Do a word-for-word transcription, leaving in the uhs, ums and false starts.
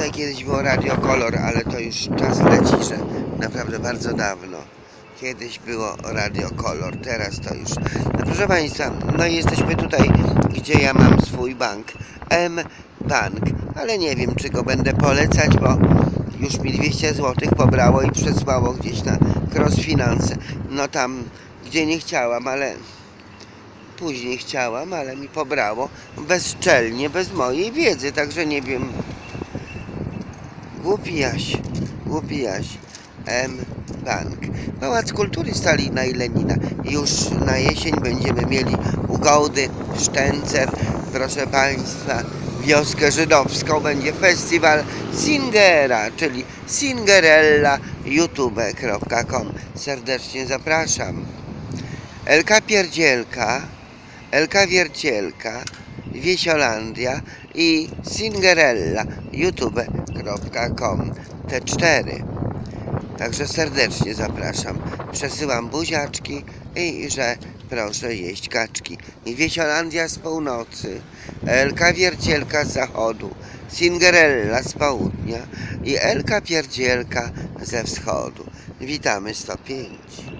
Tutaj kiedyś było Radio Kolor, ale to już czas leci, że naprawdę bardzo dawno. Kiedyś było Radio Kolor, teraz to już. No, proszę Państwa, no i jesteśmy tutaj, gdzie ja mam swój bank, M-Bank, ale nie wiem, czy go będę polecać, bo już mi dwieście złotych pobrało i przesłało gdzieś na crossfinanse. No tam, gdzie nie chciałam, ale później chciałam, ale mi pobrało bezczelnie, bez mojej wiedzy, także nie wiem. Głupi Jaś, głupi Jaś. M-Bank. Pałac Kultury Stalina i Lenina. Już na jesień będziemy mieli ugody, Sztencer, proszę Państwa, wioskę żydowską. Będzie festiwal Singera, czyli Singerella youtube kropka com. Serdecznie zapraszam. Elka Pierdzielka, Elka Wiercielka, Wiesiolandia i Singerella youtube kropka com. Te cztery. Także serdecznie zapraszam. Przesyłam buziaczki i że proszę jeść kaczki. I Wiesiolandia z północy, Elka Wiercielka z zachodu, Singerella z południa i Elka Pierdzielka ze wschodu. Witamy sto pięć.